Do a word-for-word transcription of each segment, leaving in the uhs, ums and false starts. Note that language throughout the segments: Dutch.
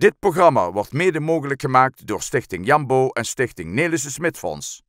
Dit programma wordt mede mogelijk gemaakt door Stichting Jambo en Stichting Nelissen Smit Fonds.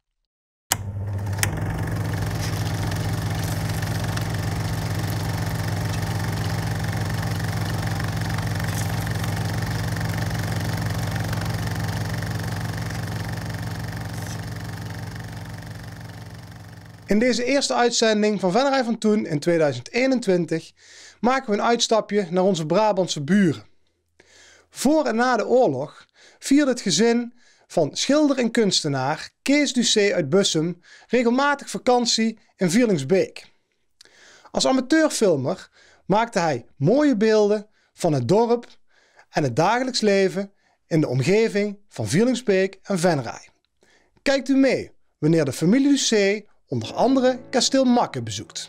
In deze eerste uitzending van Vennerij van Toen in tweeduizend eenentwintig maken we een uitstapje naar onze Brabantse buren. Voor en na de oorlog vierde het gezin van schilder en kunstenaar Kees Ducé uit Bussum regelmatig vakantie in Vierlingsbeek. Als amateurfilmer maakte hij mooie beelden van het dorp en het dagelijks leven in de omgeving van Vierlingsbeek en Venray. Kijkt u mee wanneer de familie Ducé onder andere kasteel Makke bezoekt.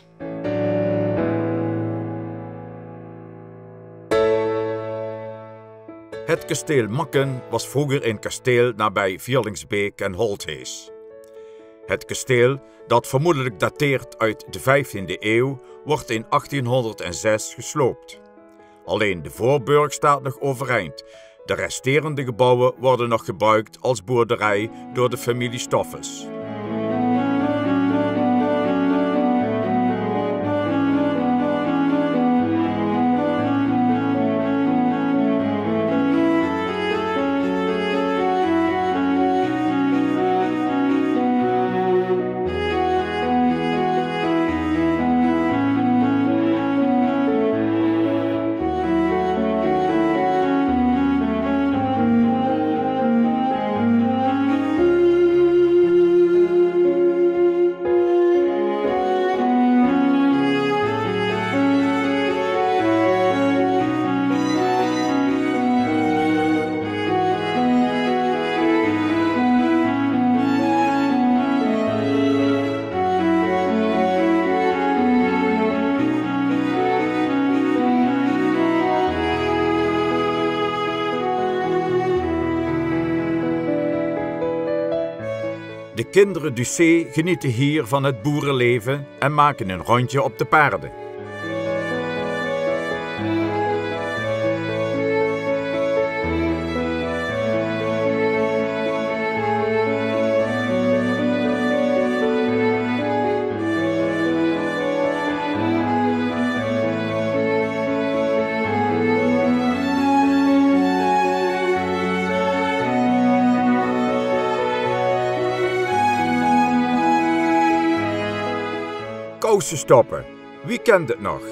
Het kasteel Makken was vroeger een kasteel nabij Vierlingsbeek en Holthees. Het kasteel, dat vermoedelijk dateert uit de vijftiende eeuw, wordt in achttienhonderdzes gesloopt. Alleen de voorburg staat nog overeind. De resterende gebouwen worden nog gebruikt als boerderij door de familie Stoffels. De kinderen Ducé genieten hier van het boerenleven en maken een rondje op de paarden. Kousen stoppen. Wie kent het nog?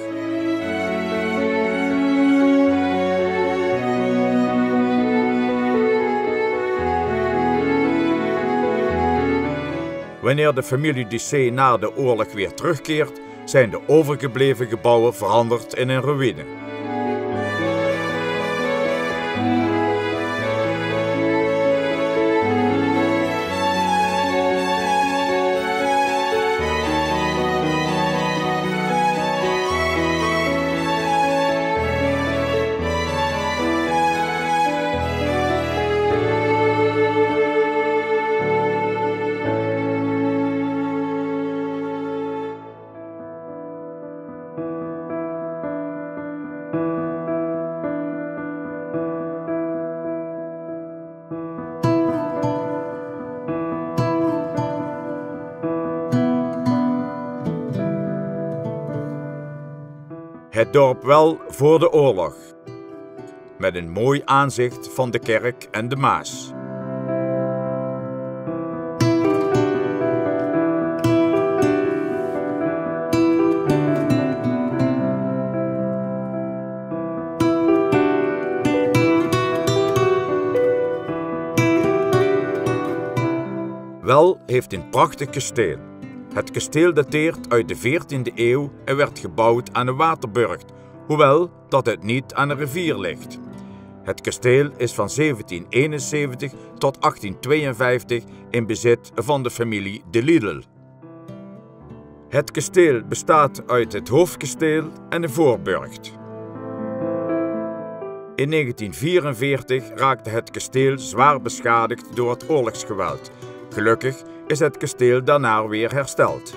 Wanneer de familie Ducé na de oorlog weer terugkeert, zijn de overgebleven gebouwen veranderd in een ruïne. Het dorp wel voor de oorlog, met een mooi aanzicht van de kerk en de Maas. Wel heeft een prachtig kasteel. Het kasteel dateert uit de veertiende eeuw en werd gebouwd aan een waterburcht, hoewel dat het niet aan een rivier ligt. Het kasteel is van zeventien eenenzeventig tot achttien tweeënvijftig in bezit van de familie de Lidl. Het kasteel bestaat uit het hoofdkasteel en een voorburcht. In negentien vierenveertig raakte het kasteel zwaar beschadigd door het oorlogsgeweld. Gelukkig is het kasteel daarna weer hersteld.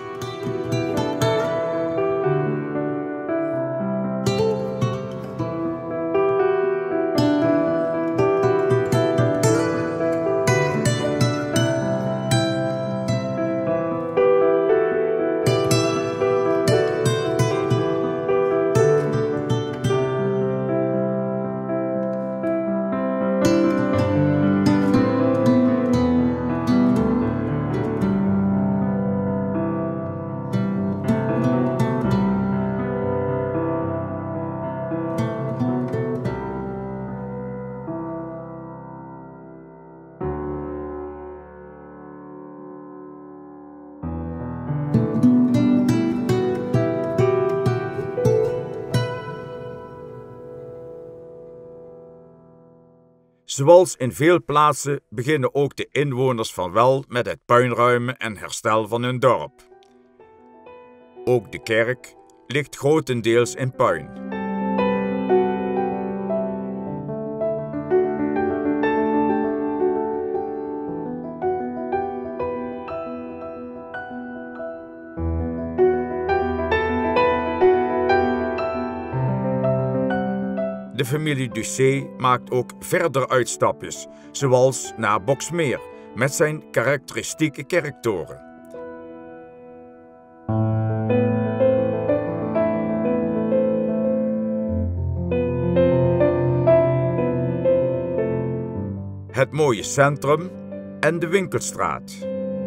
Zoals in veel plaatsen beginnen ook de inwoners van Well met het puinruimen en herstel van hun dorp. Ook de kerk ligt grotendeels in puin. De familie Ducé maakt ook verder uitstapjes, zoals naar Boxmeer met zijn karakteristieke kerktoren. Het mooie centrum en de winkelstraat.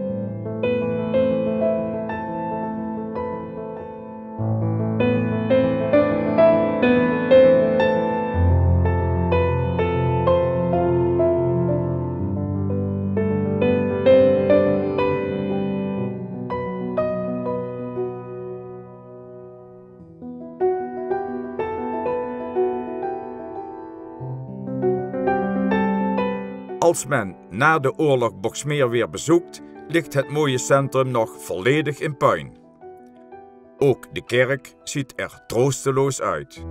Als men na de oorlog Boxmeer weer bezoekt, ligt het mooie centrum nog volledig in puin. Ook de kerk ziet er troosteloos uit.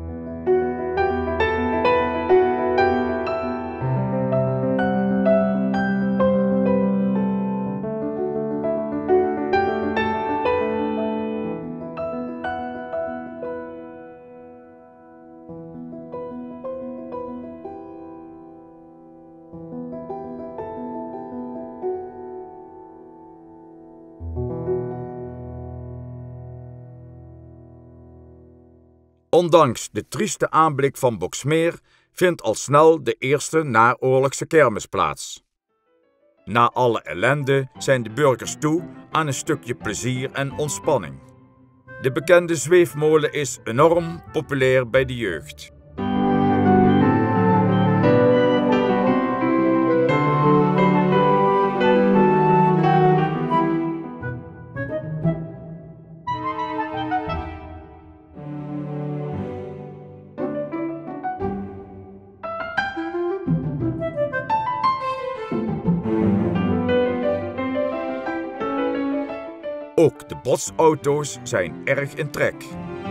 Ondanks de trieste aanblik van Boxmeer vindt al snel de eerste naoorlogse kermis plaats. Na alle ellende zijn de burgers toe aan een stukje plezier en ontspanning. De bekende zweefmolen is enorm populair bij de jeugd. Ook de botsauto's zijn erg in trek.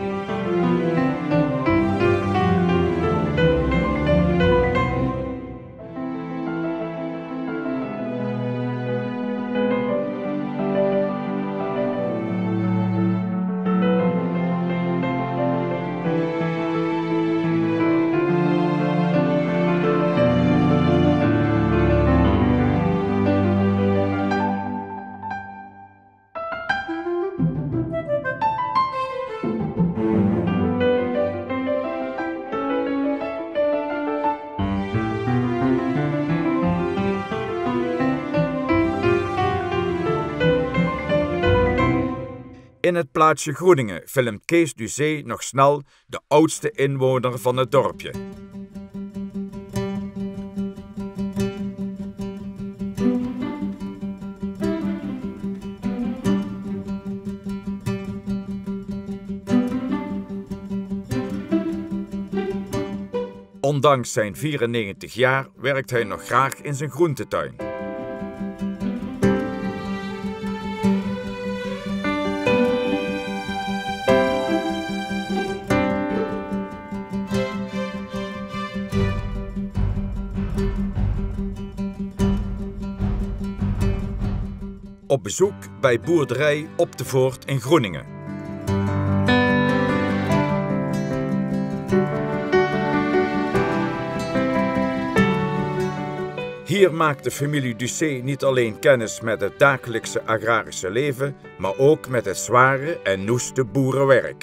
In het plaatsje Groeningen filmt Kees Ducé nog snel de oudste inwoner van het dorpje. Ondanks zijn vierennegentig jaar werkt hij nog graag in zijn groentetuin. Op bezoek bij boerderij Op de Voort in Groeningen. Hier maakt de familie Ducé niet alleen kennis met het dagelijkse agrarische leven, maar ook met het zware en noeste boerenwerk.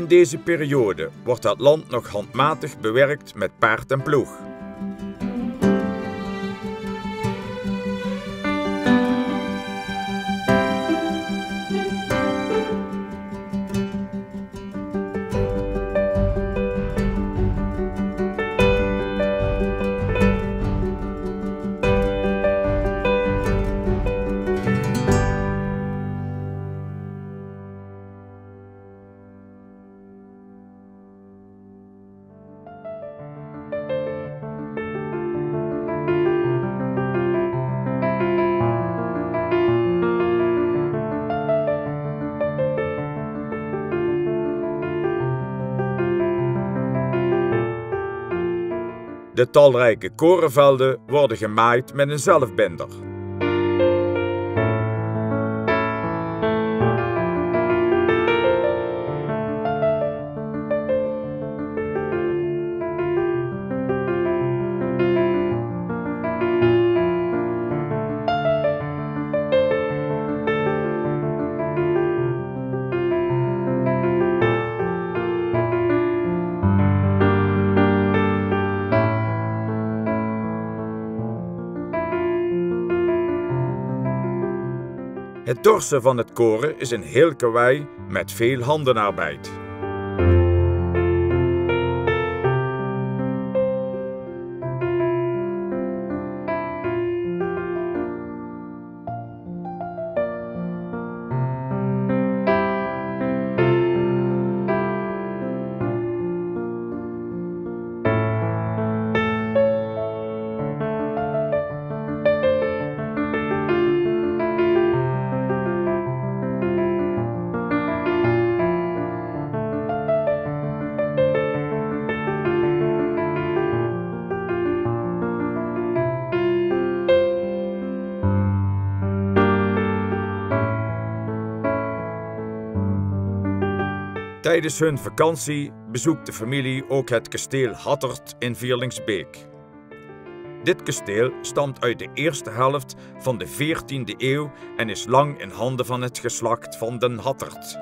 In deze periode wordt het land nog handmatig bewerkt met paard en ploeg. De talrijke korenvelden worden gemaaid met een zelfbinder. Het dorsen van het koren is een heel karwei met veel handenarbeid. Tijdens hun vakantie bezoekt de familie ook het kasteel Hattert in Vierlingsbeek. Dit kasteel stamt uit de eerste helft van de veertiende eeuw en is lang in handen van het geslacht van den Hattert.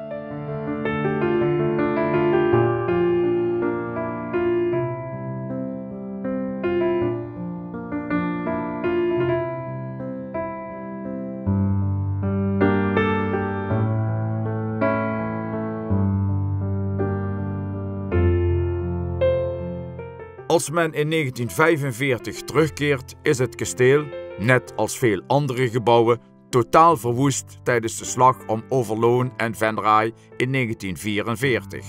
Als men in negentien vijfenveertig terugkeert, is het kasteel, net als veel andere gebouwen, totaal verwoest tijdens de slag om Overloon en Venray in negentien vierenveertig.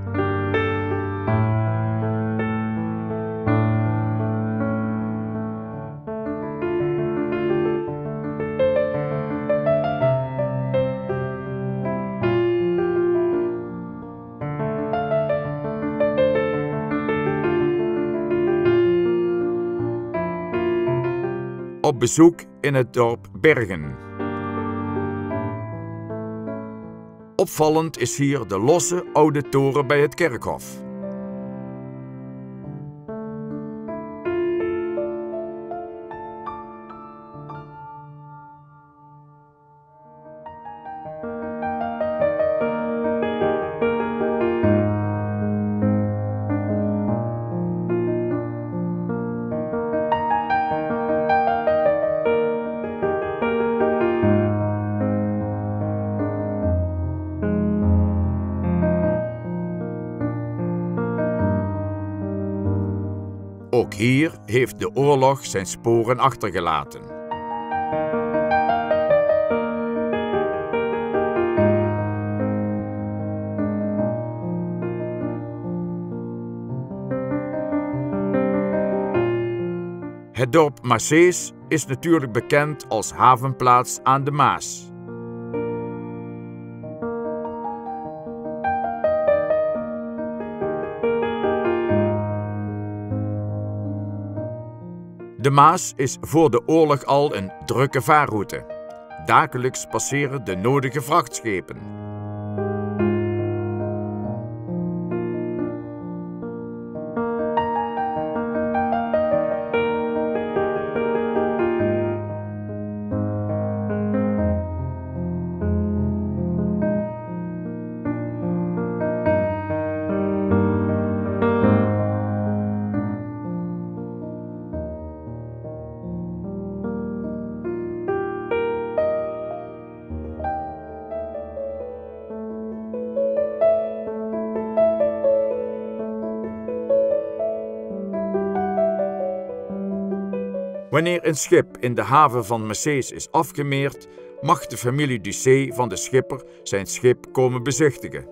Op bezoek in het dorp Bergen. Opvallend is hier de losse oude toren bij het kerkhof. Ook hier heeft de oorlog zijn sporen achtergelaten. Het dorp Macees is natuurlijk bekend als havenplaats aan de Maas. De Maas is voor de oorlog al een drukke vaarroute. Dagelijks passeren de nodige vrachtschepen. Wanneer een schip in de haven van Macees is afgemeerd, mag de familie Ducé van de schipper zijn schip komen bezichtigen.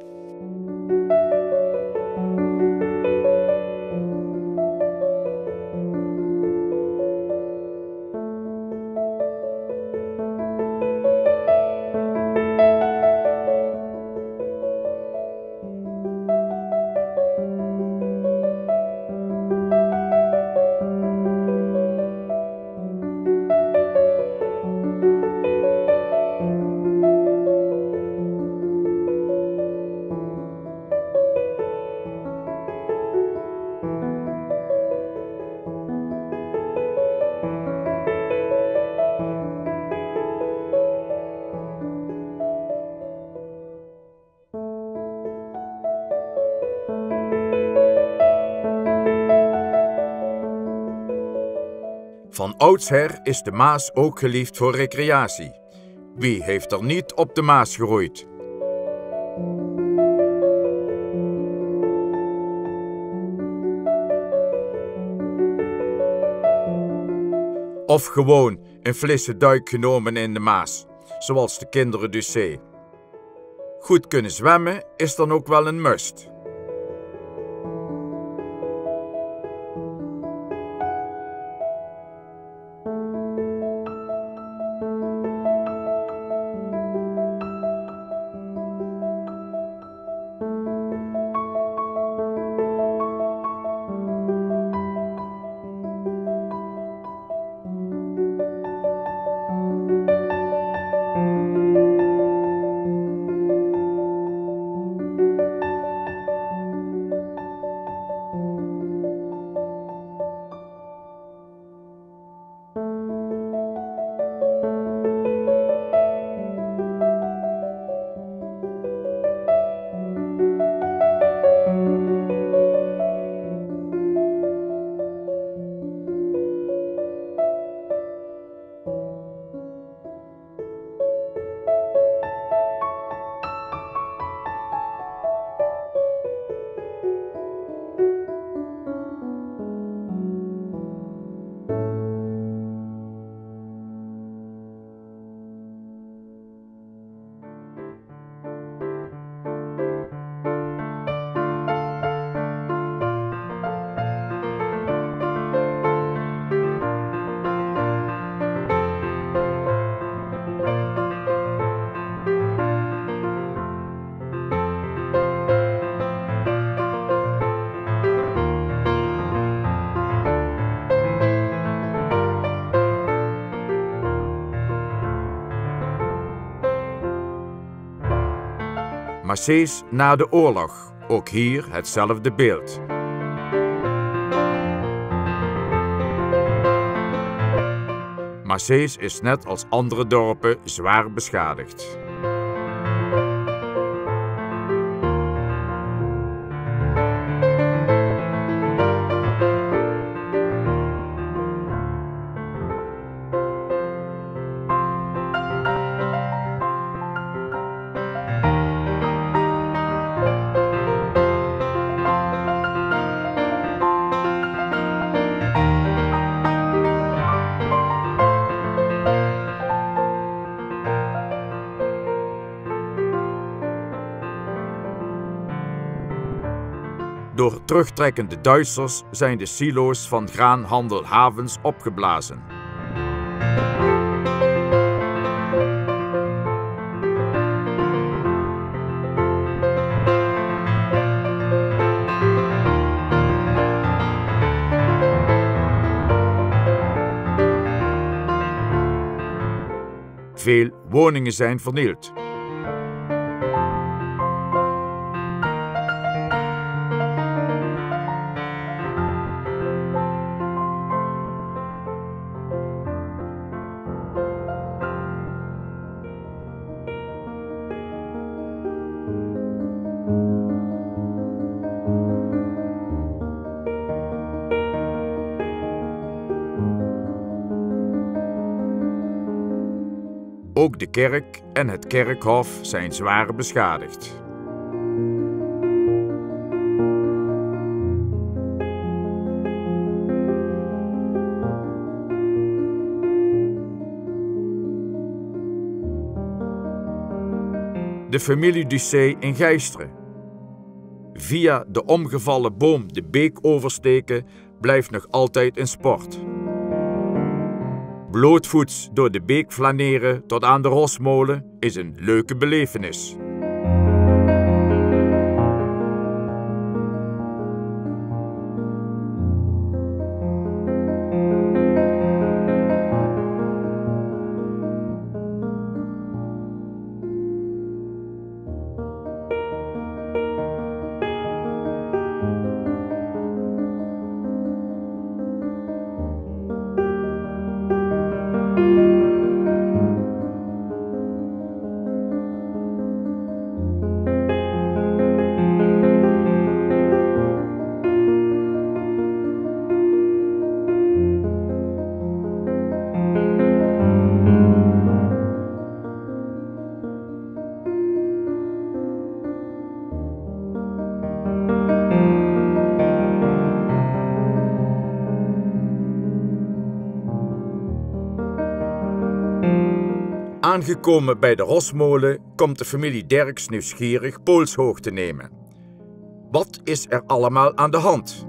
Van oudsher is de Maas ook geliefd voor recreatie. Wie heeft er niet op de Maas geroeid? Of gewoon een flisse duik genomen in de Maas, zoals de kinderen Ducé. Goed kunnen zwemmen is dan ook wel een must. Macees na de oorlog, ook hier hetzelfde beeld. Macees is net als andere dorpen zwaar beschadigd. Door terugtrekkende Duitsers zijn de silo's van graanhandel Havens opgeblazen. Veel woningen zijn vernield. Ook de kerk en het kerkhof zijn zwaar beschadigd. de familie Ducé in Geisteren. Via de omgevallen boom de beek oversteken blijft nog altijd een sport. Blootvoets door de beek flaneren tot aan de Rosmolen is een leuke belevenis. Aangekomen bij de Rosmolen komt de familie Derks nieuwsgierig poolshoog te nemen. Wat is er allemaal aan de hand?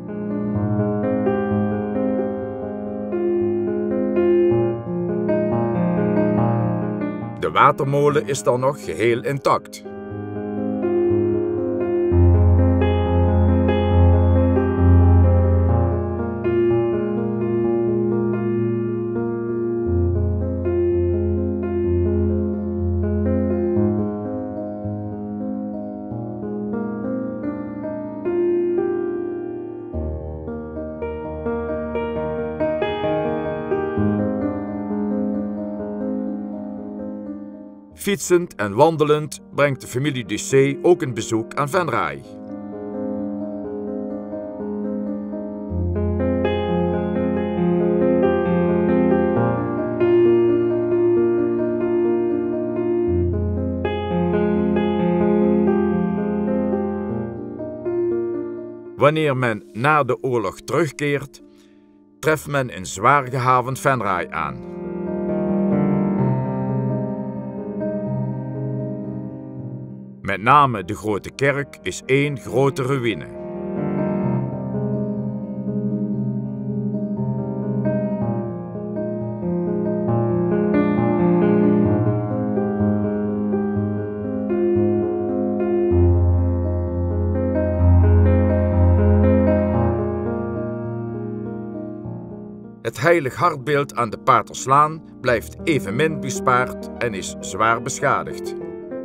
De watermolen is dan nog geheel intact. Fietsend en wandelend brengt de familie Ducé ook een bezoek aan Venray. Wanneer men na de oorlog terugkeert, treft men een zwaar gehavend Venray aan. Met name de grote kerk is één grote ruïne. Het heilig hartbeeld aan de Paterslaan blijft evenmin bespaard en is zwaar beschadigd.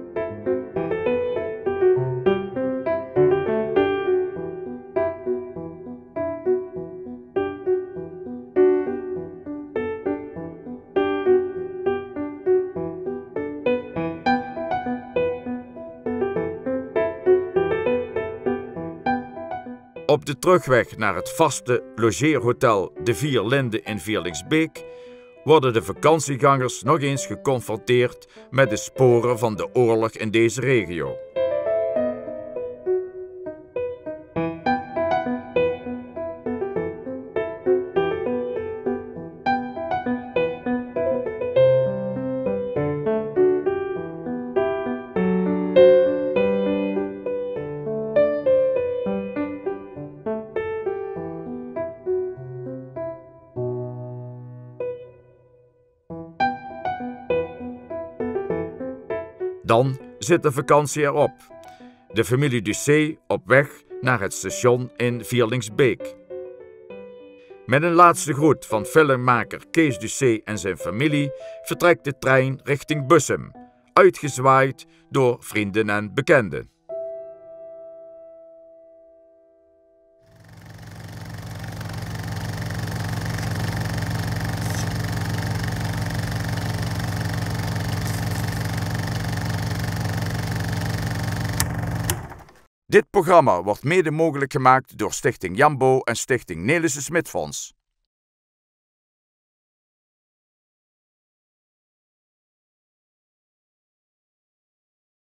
Op de terugweg naar het vaste logeerhotel De Vier Linden in Vierlingsbeek worden de vakantiegangers nog eens geconfronteerd met de sporen van de oorlog in deze regio. Dan zit de vakantie erop. De familie Ducé op weg naar het station in Vierlingsbeek. Met een laatste groet van filmmaker Kees Ducé en zijn familie vertrekt de trein richting Bussum, uitgezwaaid door vrienden en bekenden. Dit programma wordt mede mogelijk gemaakt door Stichting Jambo en Stichting Nelissen Smit Fonds.